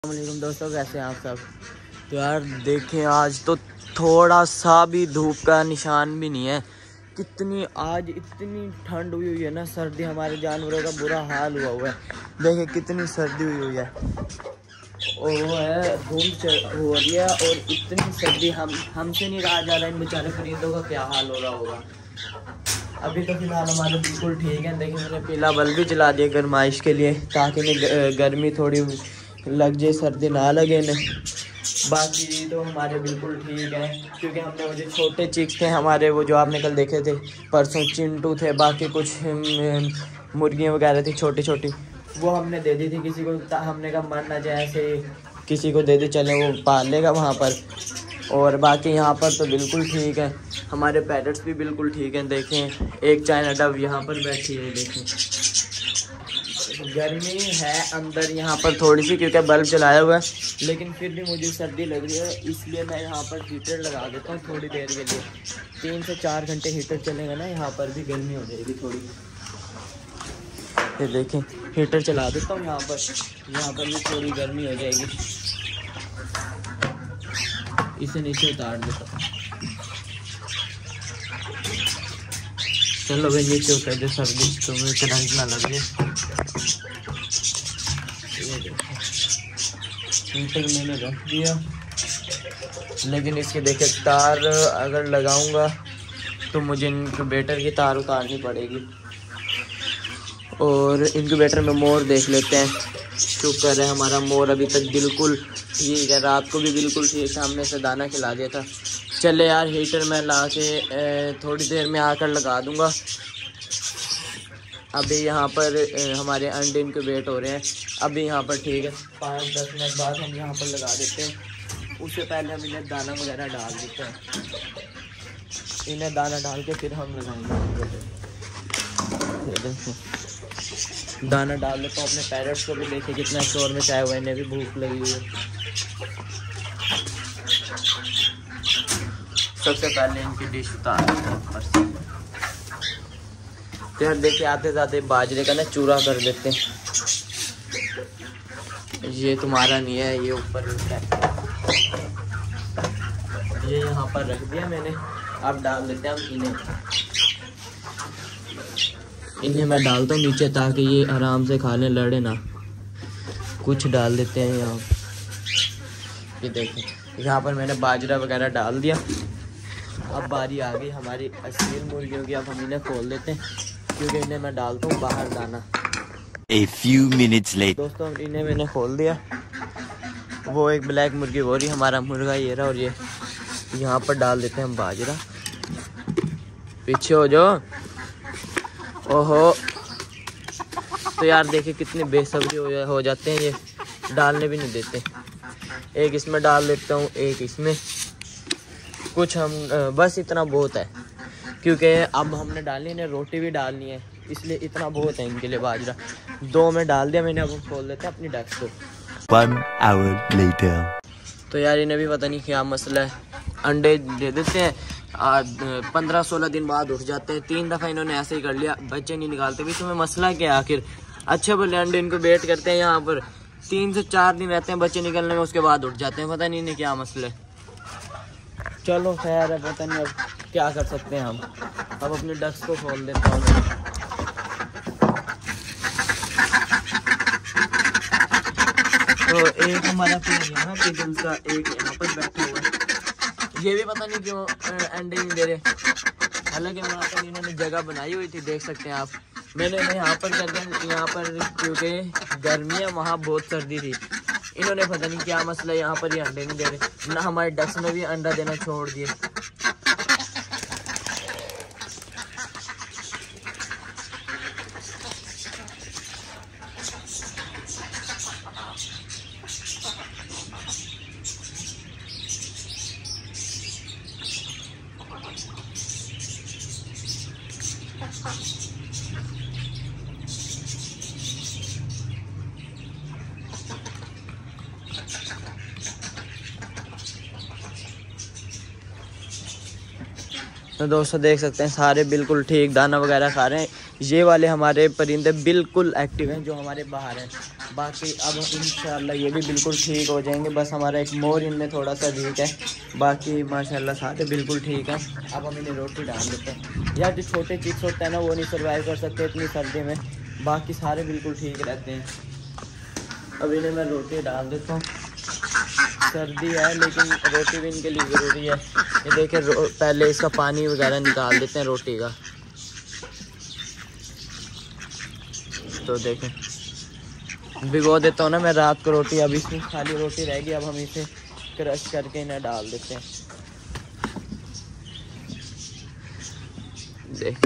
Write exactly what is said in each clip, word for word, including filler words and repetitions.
अस्सलामुअलैकुम दोस्तों, कैसे हैं आप सब। तो यार देखें, आज तो थोड़ा सा भी धूप का निशान भी नहीं है। कितनी आज इतनी ठंड हुई हुई है ना, सर्दी, हमारे जानवरों का बुरा हाल हुआ हुआ है। देखें कितनी सर्दी हुई हुई है, और वो है धूप हो रही है, और इतनी सर्दी हम हमसे नहीं रहा जा रहा है। इन बेचारे परिंदों का क्या हाल हो रहा होगा। अभी तो फिलहाल हमारे बिल्कुल ठीक है। देखिए मैंने पीला बल्ब भी जला दिया गर्माइश के लिए, ताकि इन्हें गर्मी थोड़ी लग जाए, सर्दी ना लगे इन्हें। बाकी तो हमारे बिल्कुल ठीक है, क्योंकि हमने वो जो छोटे चिक्स थे हमारे, वो जो आपने कल देखे थे परसों, चिंटू थे, बाकी कुछ मुर्गियाँ वगैरह थी छोटी छोटी, वो हमने दे दी थी किसी को। हमने कहा मर ना जाए, ऐसे किसी को दे दी, चले वो पाल लेगा वहाँ पर। और बाकी यहाँ पर तो बिल्कुल ठीक है, हमारे पैरेट्स भी बिल्कुल ठीक हैं। देखें एक चाइना डव यहाँ पर बैठी है, देखें। गर्मी है अंदर यहाँ पर थोड़ी सी, क्योंकि बल्ब जलाया हुआ है, लेकिन फिर भी मुझे सर्दी लग रही है, इसलिए मैं यहाँ पर हीटर लगा देता हूँ थोड़ी देर के लिए। तीन से चार घंटे हीटर चलेगा ना, यहाँ पर भी गर्मी हो जाएगी थोड़ी। ये देखें हीटर चला देता हूँ यहाँ पर, यहाँ पर भी थोड़ी गर्मी हो जाएगी। इसे नीचे उतार देता हूँ। चलो भाई नीचे उतर दे, सर्दी तुम्हें करंट ना लगे। हीटर मैंने रख दिया, लेकिन इसके देखे तार अगर लगाऊंगा तो मुझे इंक्यूबेटर की तार उतारनी पड़ेगी। और इंक्यूबेटर में मोर देख लेते हैं। शुक्र है हमारा मोर अभी तक बिल्कुल ठीक है, रात को भी बिल्कुल ठीक, सामने से दाना खिला दिया था। चले यार हीटर में ला के थोड़ी देर में आकर लगा दूंगा। अभी यहाँ पर हमारे अंडे इनक्यूबेट हो रहे हैं, अभी यहाँ पर ठीक है, पाँच दस मिनट बाद हम यहाँ पर लगा देते हैं। उससे पहले हम इन्हें दाना वगैरह डाल देते हैं। इन्हें दाना डाल के फिर हम लगाएंगे। दाना डाल लेता हूँ अपने पैरेट्स को भी, देखे कितना शोर में चाहे हुआ, इन्हें भी भूख लगी हुई है। सबसे पहले इनकी डिश उतार देते हैं। तो यार देखिए आते जाते बाजरे का ना चूरा कर देते हैं। ये तुम्हारा नहीं है, ये ऊपर है, ये यहाँ पर रख दिया मैंने। अब डाल देते हैं हम इन्हें इन्हें मैं डालता हूँ नीचे, ताकि ये आराम से खा लें, लड़े ना। कुछ डाल देते हैं यहाँ, ये देखें यहाँ पर मैंने बाजरा वगैरह डाल दिया। अब बारी आ गई हमारी असली मुर्गियों की। अब हम इन्हें खोल देते हैं, क्योंकि इन्हें मैं डालता हूँ बाहर दाना। A few minutes later. दोस्तों इन्हें मैंने खोल दिया। वो एक ब्लैक मुर्गी, वो रही हमारा मुर्गा ये रहा, और ये यहाँ पर डाल देते हैं हम बाजरा। पीछे हो जाओ। ओहो, तो यार देखिए कितनी बेसब्री हो, हो जाते हैं, ये डालने भी नहीं देते। एक इसमें डाल देता हूँ, एक इसमें, कुछ हम बस इतना बहुत है, क्योंकि अब हमने डालनी है, रोटी भी डालनी है, इसलिए इतना बहुत है इनके लिए बाजरा। दो में डाल दिया मैंने। अब हम खोल देते हैं अपनी डक्स को। One hour later. तो यार इन्हें भी पता नहीं क्या मसला है, अंडे दे देते हैं, पंद्रह सोलह दिन बाद उठ जाते हैं। तीन दफ़ा इन्होंने ऐसे ही कर लिया, बच्चे नहीं निकालते। भी तुम्हें मसला क्या आखिर। अच्छे बोले अंडे इनको वेट करते हैं, यहाँ पर तीन से चार दिन रहते हैं बच्चे निकलने में, उसके बाद उठ जाते हैं। पता नहीं इन्हें क्या मसला है। चलो खैर है, पता नहीं अब क्या कर सकते हैं हम। अब अपने डक्स को खोल देता हूँ। तो एक हमारा फिर यहाँ पिगल का, एक यहाँ पर बैठा हुआ है। ये भी पता नहीं क्यों अंडे नहीं दे रहे, हालांकि वहाँ पर इन्होंने जगह बनाई हुई थी, देख सकते हैं आप। मैंने इन्हें यहाँ पर कर दिया, यहाँ पर क्योंकि गर्मी है, वहाँ बहुत सर्दी थी। इन्होंने पता नहीं क्या मसला है, यहाँ पर ये अंडे नहीं दे रहे ना। हमारे डक्स में भी अंडा देना छोड़ दिए। तो दोस्तों देख सकते हैं सारे बिल्कुल ठीक दाना वगैरह खा रहे हैं। ये वाले हमारे परिंदे बिल्कुल एक्टिव हैं जो हमारे बाहर हैं। बाकी अब इंशाल्लाह ये भी बिल्कुल ठीक हो जाएंगे। बस हमारा एक मोर इनमें थोड़ा सा वीक है, बाकी माशाल्लाह सारे बिल्कुल ठीक है। अब हम इन्हें रोटी डाल देते हैं। यार जो छोटे चिक्स होते हैं ना वो नहीं सर्वाइव कर सकते इतनी सर्दी में, बाकी सारे बिल्कुल ठीक रहते हैं। अब इन्हें मैं रोटी डाल देता हूँ। सर्दी है लेकिन रोटी भी इनके लिए ज़रूरी है। ये देखें पहले इसका पानी वगैरह निकाल देते हैं रोटी का। तो देखें भिगो देता हूँ ना मैं रात को रोटी, अब इसमें खाली रोटी रहेगी। अब हम इसे क्रश करके इन्हें डाल देते हैं। देख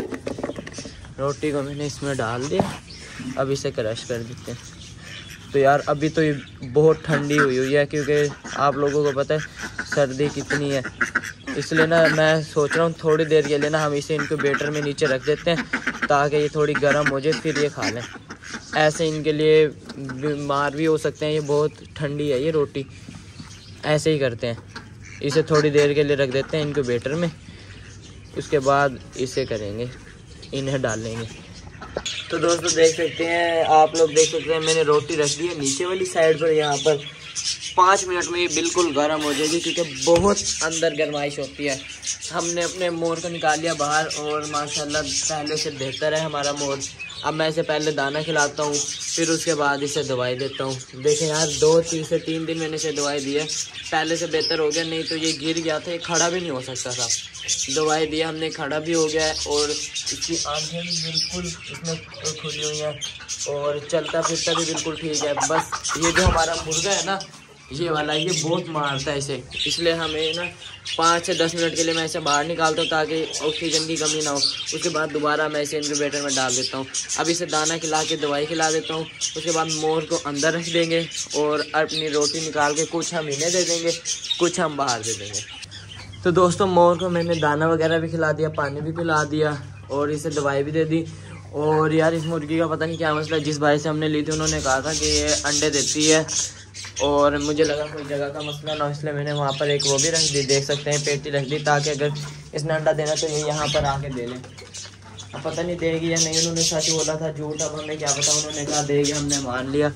रोटी को मैंने इसमें डाल दिया, अब इसे क्रश कर देते हैं। तो यार अभी तो ये बहुत ठंडी हुई हुई है, क्योंकि आप लोगों को पता है सर्दी कितनी है, इसलिए ना मैं सोच रहा हूँ थोड़ी देर के लिए ना हम इसे इनक्यूबेटर में नीचे रख देते हैं ताकि ये थोड़ी गर्म हो जाए, फिर ये खा लें। ऐसे इनके लिए बीमार भी हो सकते हैं, ये बहुत ठंडी है ये रोटी। ऐसे ही करते हैं, इसे थोड़ी देर के लिए रख देते हैं इनक्यूबेटर में, उसके बाद इसे करेंगे, इन्हें डालेंगे। तो दोस्तों देख सकते हैं, आप लोग देख सकते हैं मैंने रोटी रख दी है नीचे वाली साइड पर। यहाँ पर पाँच मिनट में ये बिल्कुल गर्म हो जाएगी, क्योंकि बहुत अंदर गर्माइश होती है। हमने अपने मोर को निकाल लिया बाहर और माशाल्लाह पहले से बेहतर है हमारा मोर। अब मैं इसे पहले दाना खिलाता हूँ, फिर उसके बाद इसे दवाई देता हूँ। देखें यार दो तीन से तीन दिन मैंने इसे दवाई दी है, पहले से बेहतर हो गया, नहीं तो ये गिर गया था, ये खड़ा भी नहीं हो सकता था। दवाई दी हमने, खड़ा भी हो गया है और इसकी आंखें भी बिल्कुल इसमें खुली हुई हैं और चलता फिरता भी बिल्कुल ठीक है। बस ये जो हमारा मुर्गा है ना ये वाला, ये बहुत मारता है इसे, इसलिए हमें ना पाँच से दस मिनट के लिए मैं इसे बाहर निकालता हूँ ताकि ऑक्सीजन की कमी ना हो। उसके बाद दोबारा मैं इसे इनक्यूबेटर में डाल देता हूँ। अब इसे दाना खिला के दवाई खिला देता हूँ, उसके बाद मोर को अंदर रख देंगे और अपनी रोटी निकाल के कुछ हम इन्हें दे देंगे, कुछ हम बाहर दे देंगे। तो दोस्तों मोर को मैंने दाना वगैरह भी खिला दिया, पानी भी पिला दिया और इसे दवाई भी दे दी। और यार इस मुर्गी का पता नहीं क्या मसला, जिस भाई से हमने ली थी उन्होंने कहा था कि ये अंडे देती है और मुझे लगा कोई जगह का मसला ना, इसलिए मैंने वहाँ पर एक वो भी रख दी, देख सकते हैं पेटी रख दी, ताकि अगर इसने अंडा देना तो ये यहाँ पर आके दे लें। अब पता नहीं देगी या नहीं, उन्होंने सच बोला था झूठ, अब हमें क्या पता, उन्होंने कहा देगी, हमने मान लिया।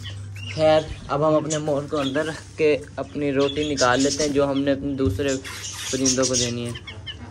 खैर अब हम अपने मोर को अंदर रख के अपनी रोटी निकाल लेते हैं जो हमने अपने दूसरे परिंदों को देनी है।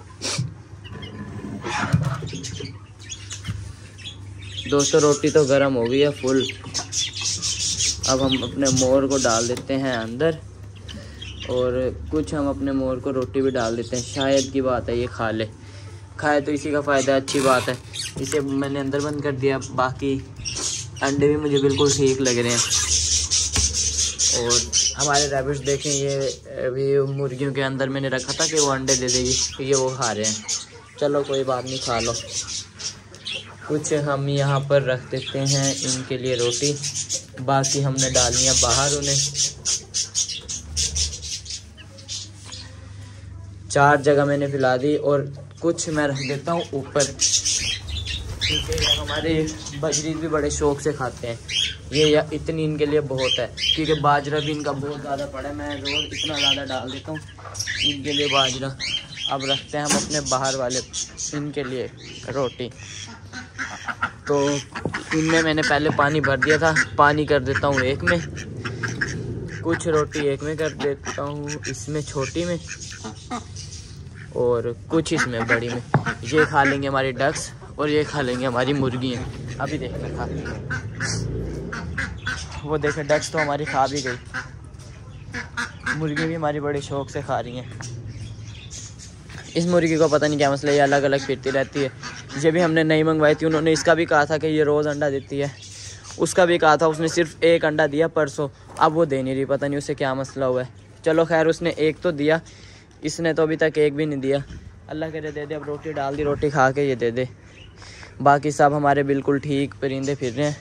दोस्तों रोटी तो गर्म हो गई है फुल। अब हम अपने मोर को डाल देते हैं अंदर और कुछ हम अपने मोर को रोटी भी डाल देते हैं। शायद की बात है ये खा ले, खाए तो इसी का फ़ायदा है, अच्छी बात है। इसे मैंने अंदर बंद कर दिया, बाकी अंडे भी मुझे बिल्कुल ठीक लग रहे हैं। और हमारे रैबिट्स देखें, ये अभी मुर्गियों के अंदर मैंने रखा था कि वो अंडे दे देगी, तो ये वो खा रहे हैं। चलो कोई बात नहीं, खा लो। कुछ हम यहाँ पर रख देते हैं इनके लिए रोटी, बाकी हमने डालनी है बाहर उन्हें। चार जगह मैंने पिला दी और कुछ मैं रख देता हूँ ऊपर, क्योंकि हमारे बजरी भी बड़े शौक से खाते हैं ये, या इतनी इनके लिए बहुत है, क्योंकि बाजरा भी इनका बहुत ज़्यादा पड़ा है। मैं रोज़ इतना ज़्यादा डाल देता हूँ इनके लिए बाजरा। अब रखते हैं हम अपने बाहर वाले इनके लिए रोटी। तो इनमें मैंने पहले पानी भर दिया था, पानी कर देता हूँ एक में, कुछ रोटी एक में कर देता हूँ इसमें छोटी में और कुछ इसमें बड़ी में। ये खा लेंगे हमारी डक्स और ये खा लेंगे हमारी मुर्गियाँ। अभी देखना खा, वो देखें डक्स तो हमारी खा भी गई, मुर्गी भी हमारी बड़े शौक से खा रही हैं। इस मुर्गी को पता नहीं क्या मसला है, ये अलग अलग फिरती रहती है। ये भी हमने नहीं मंगवाई थी, उन्होंने इसका भी कहा था कि ये रोज़ अंडा देती है, उसका भी कहा था, उसने सिर्फ एक अंडा दिया परसों, अब वो दे नहीं रही, पता नहीं उससे क्या मसला हुआ है। चलो खैर उसने एक तो दिया, इसने तो अभी तक एक भी नहीं दिया। अल्लाह करे दे दे। अब रोटी डाल दी, रोटी खा के ये दे दे। बाकी सब हमारे बिल्कुल ठीक परिंदे फिर रहे हैं।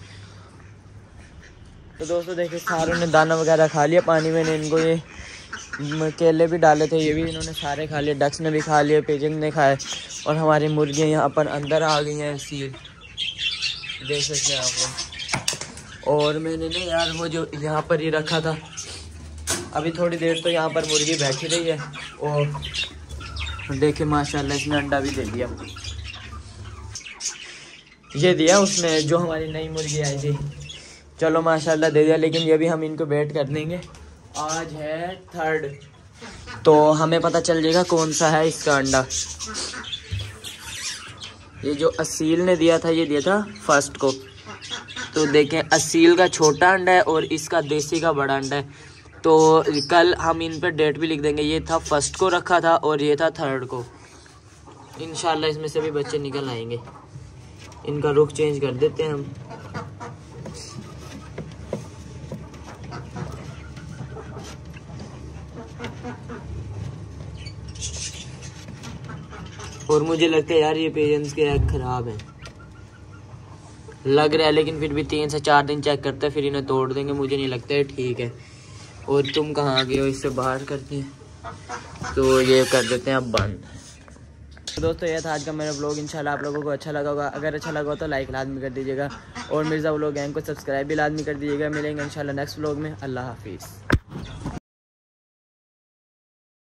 तो दोस्तों देखिए सारों ने दाना वगैरह खा लिया, पानी मैंने इनको ये केले भी डाले थे, ये भी इन्होंने सारे खा लिए, डक्स ने भी खा लिए, पिजन ने खाए और हमारी मुर्गियाँ यहाँ पर अंदर आ गई हैं सील, देख सकते हैं आप। और मैंने ना यार वो जो यहाँ पर ही रखा था, अभी थोड़ी देर तो यहाँ पर मुर्गी बैठी रही है और देखे माशाल्लाह इसने अंडा भी दे दिया। ये दिया उसने जो हमारी नई मुर्गी आई थी, चलो माशाल्लाह दे दिया, लेकिन ये भी हम इनको वेट कर देंगे। आज है थर्ड, तो हमें पता चल जाएगा कौन सा है इसका अंडा। ये जो असील ने दिया था ये दिया था फर्स्ट को, तो देखें असील का छोटा अंडा है और इसका देसी का बड़ा अंडा है। तो कल हम इन पर डेट भी लिख देंगे। ये था फर्स्ट को रखा था और ये था थर्ड को। इंशाल्लाह इसमें से भी बच्चे निकल आएंगे। इनका रुख चेंज कर देते हैं हम। और मुझे लगता है यार ये पेरेंट्स के एग खराब हैं लग रहा है, लेकिन फिर भी तीन से चार दिन चेक करते हैं फिर इन्हें तोड़ देंगे। मुझे नहीं लगता है ठीक है। और तुम कहाँ गए हो, इससे बाहर करते हैं तो ये कर देते हैं अब बंद। तो दोस्तों ये था आज का मेरा व्लॉग। इंशाल्लाह आप लोगों को अच्छा लगा होगा। अगर अच्छा लगा हो तो लाइक लाजमी कर दीजिएगा और मिर्ज़ा व्लॉग गैंग को सब्सक्राइब भी लाजमी कर दीजिएगा। मिलेंगे इंशाल्लाह नेक्स्ट व्लॉग में। अल्लाह हाफिज़।